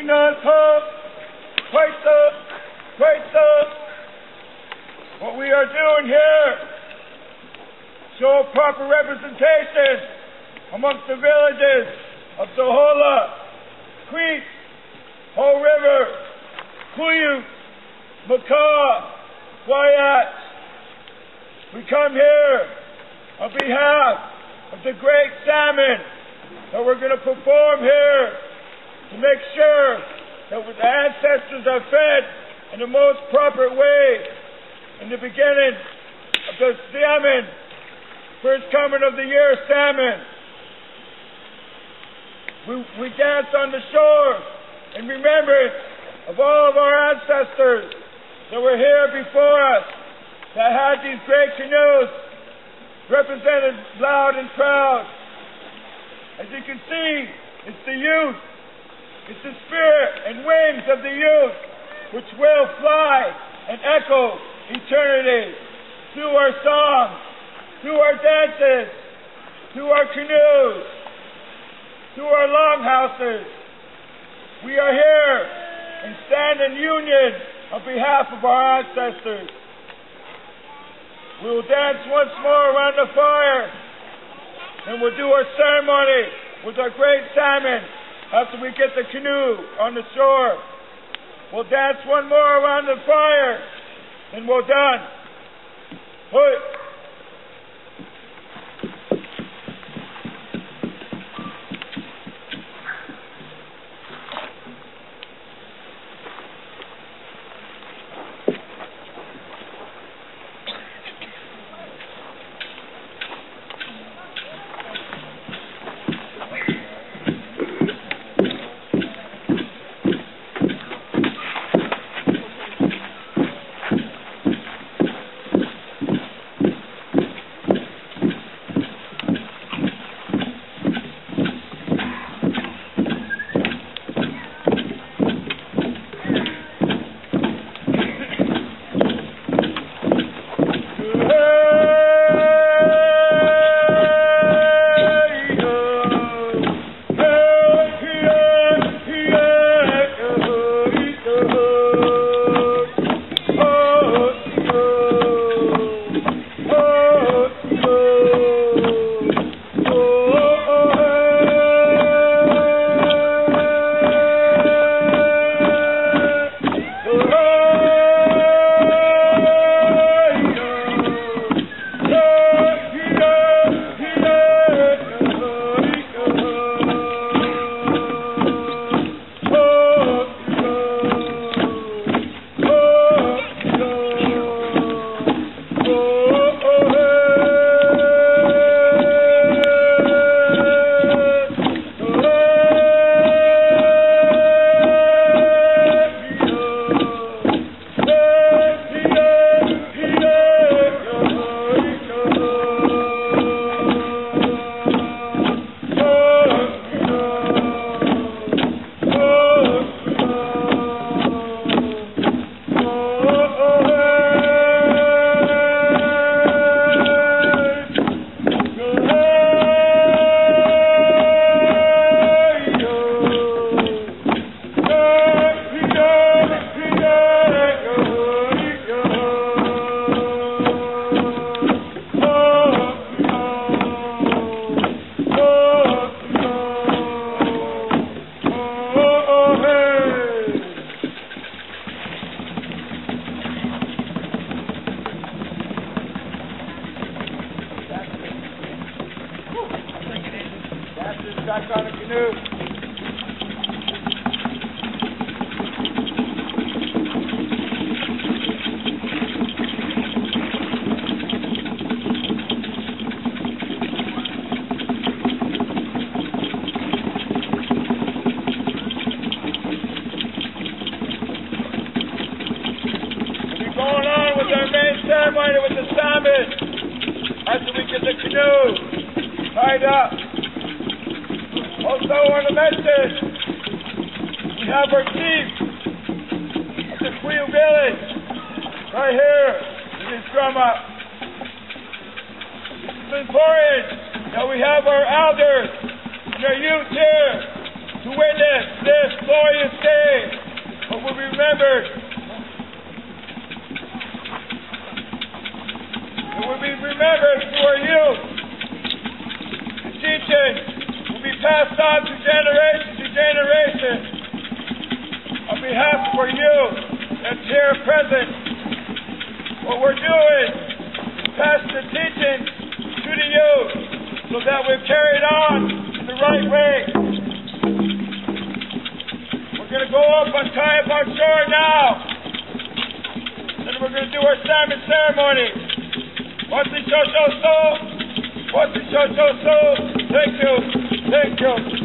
Quinault, what we are doing here, show proper representation amongst the villages of Sohola, Creek, Whole River, Quinault, Macaw, Wyatt. We come here on behalf of the great salmon that we're going to perform here to make sure that the ancestors are fed in the most proper way in the beginning of the salmon, first coming of the year salmon. We dance on the shore in remembrance of all of our ancestors that were here before us, that had these great canoes represented loud and proud. As you can see, it's the youth, it's the spirit and wings of the youth which will fly and echo eternity through our songs, through our dances, through our canoes, through our longhouses. We are here and stand in union on behalf of our ancestors. We will dance once more around the fire, and we'll do our ceremony with our great salmon after we get the canoe on the shore. We'll dance one more around the fire, and we're done. Hoy! Back on the canoe. We're going on with our main ceremony with the salmon after we get the canoe tied up. Also on the message, we have our chief of the Quinault village right here with his drum up. It's important that we have our elders and our youth here to witness this glorious day, but will be remembered. It will be remembered through our youth. The teaching will be passed on to generation to generation. On behalf of our youth that's here present, what we're doing is pass the teaching to the youth so that we've carried on in the right way. We're going to go up on Quinault shore now. Then we're going to do our salmon ceremony. What's the show so? What's the show so? Thank you. Thank you.